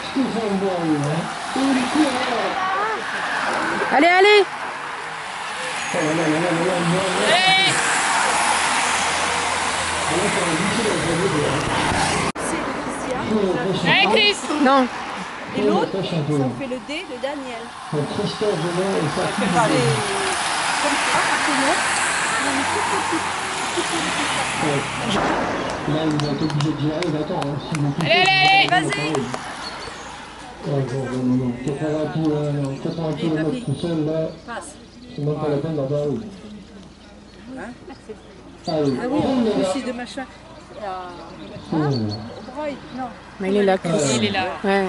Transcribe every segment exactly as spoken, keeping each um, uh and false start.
Allez, allez. Allez, Chris. Non. Et l'autre, ça fait le D de Daniel. Christophe Gelon et sa C'est comme ça, c'est long. Là, il va être obligé de dire, allez, attends, hein, si vous Allez, allez, vas-y. Ouais, bon, non, non, non, quatre-vingts kilomètres tout seul, là, c'est même pas la peine d'en avoir une. Allez, Ah oui, on aussi de machin. Non. Mais il est là, Chris. Il est là. Ouais.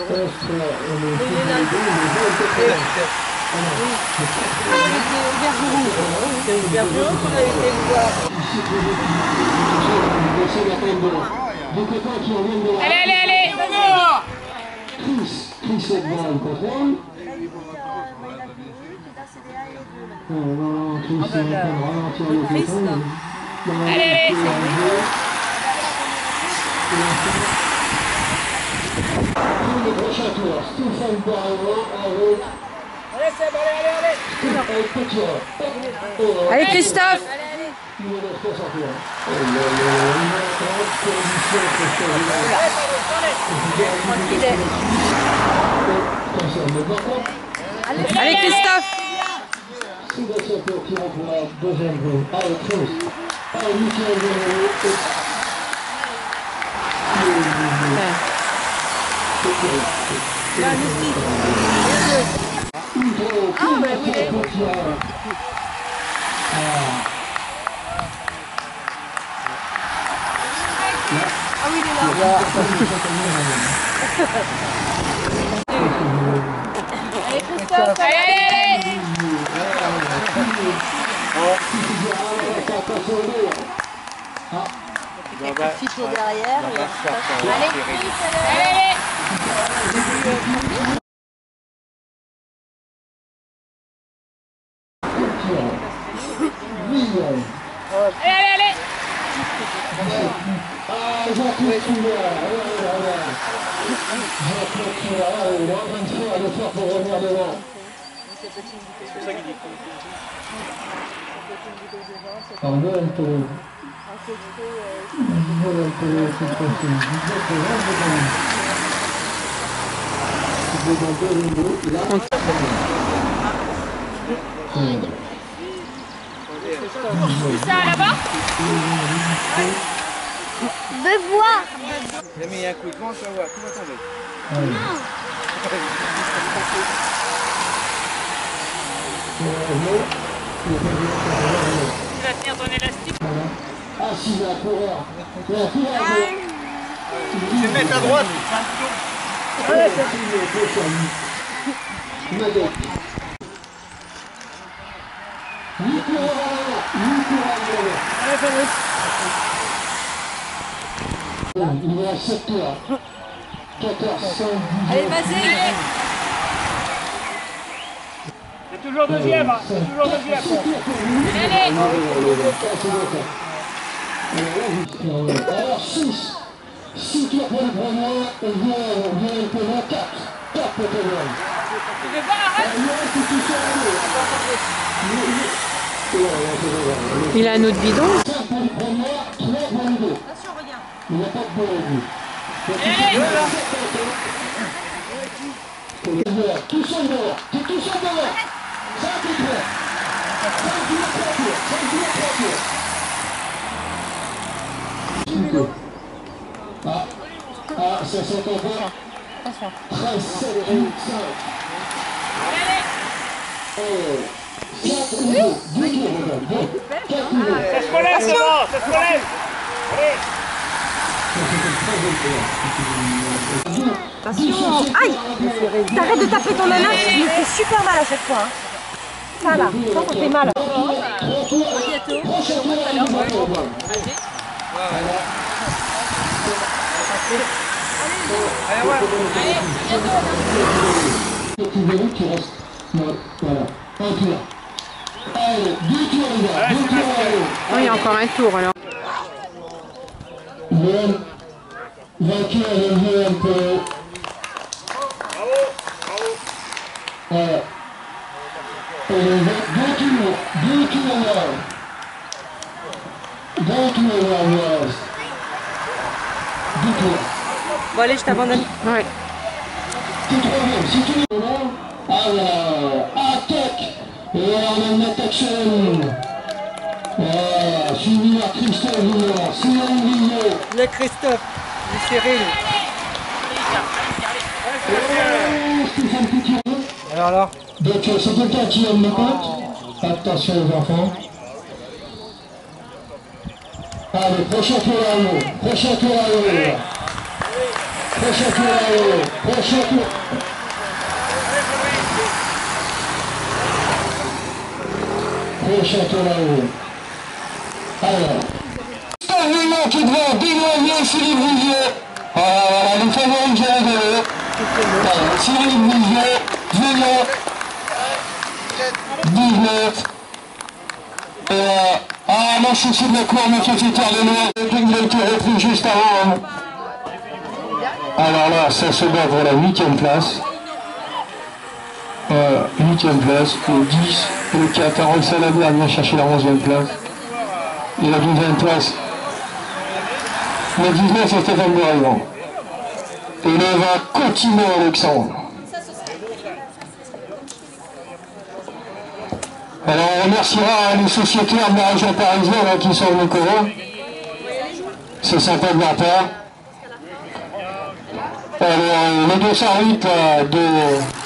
Allez, allez, allez. Chris, Chris est devant le contrôle. Non, non, Chris, c'est en train de ralentir le contrôle. Allez, allez. Le prochain tour, Stéphane Barreau, en route. Allez, c'est bon, allez, allez, allez. Allez, Christophe. Allez, Christophe. Sébastien Tour qui rentre pour la deuxième roue. Allez, Chris. Allez, Michel Vénéro. Ah, mais oui, il est. Ah oui, il est là. Allez, Christophe. Allez, allez, allez. Quelques fichons derrière. Allez, Chris, Allez, allez. Allez, allez, allez. Ah, Jean-Claude Soulard, Jean-Claude Soulard, il est en train de faire l'effort pour revenir devant. C'est ça qu'il dit. Alors, voilà un peu. Voilà un peu ce qui se passe. Il est dans deux niveaux. Il a... C'est ça, là-bas. De voir. Il a mis un coup de vent, tu vas voir, tout va tomber. Tu vas tenir ton élastique. Ah, si, il y a un coureur. Il y a un coureur. Je vais mettre à droite. Allez, c'est fini. Madec. huit coureurs à l'avant. huit coureurs à l'avant. Allez, Fabrice. Il est à sept tours. quatorze, cinq, dix. Allez, vas-y. C'est toujours deuxième, hein. C'est toujours deuxième. Allez, allez. Alors six. six tours pour le premier. Et vient, vient le pénal. quatre. quatre pour le pénal. Tu veux pas, arrête. Il a un autre bidon. cinq pour le premier. trois pour le deux. Il n'y a pas de bon au bout. Tout seul dehors, tout tout seul dehors. cinq et trois. cinq tours, trois tours. cinq tours, trois tours. Ah, ah, ça s'entend pas. treize, sept, huit, cinq. Allez. cinq ou deux. deux tours, madame. Bon. quatre ou deux. Ça se relève, devant. Ça se relève. Allez. Attention. Aïe. T'arrêtes de taper ton ananas. Il me fait super mal à chaque fois. Hein. Ça là, ça, ça fait mal. Allez, ouais. Allez, bientôt. Tu restes. Voilà. Un tour. Allez, deux tours, les gars. Deux tours, allez. Oh, il y a encore un tour alors. Même vainqueur de V M P. Alors, bon tour, là, il reste. Deux tours. Bon, allez, je t'abandonne. Ouais. T'es troisième, si tu veux, non? Alors, attaque. Et on a une attaque seule. Voilà, suivi par Christophe Villon, Cyril Villon. Il y a Christophe, et Cyril. Et Stéphane Couture. Alors, alors Donc c'est quelqu'un qui aime les potes. Attention aux enfants. Allez, prochain tour à l'eau. Prochain tour à l'eau. Prochain tour à l'eau. Prochain tour. Prochain tour à l'eau. Alors. Stéphane Villon qui devant Dénoyer, Cyril Vivier. Voilà, les favoris j'ai rigolé. Voilà, Cyril Vivier, Villon. dix-neuf. Et euh, ah, moi je suis aussi de la cour, monsieur secrétaire de loi, il a été repris juste avant. Hein. Alors là, ça se bat pour la huitième place. Euh, huitième place, le dix, le quatre, Harold Salabert vient chercher la onzième place. Et la douzième place, le dix-neuf, c'est Stéphane Bourrigan. Et le vingt, Cotimo Alexandre. Alors on remerciera les sociétaires de la région parisienne hein, qui sont venus courir. C'est sympa de leur part. Alors les deux cent huit là, de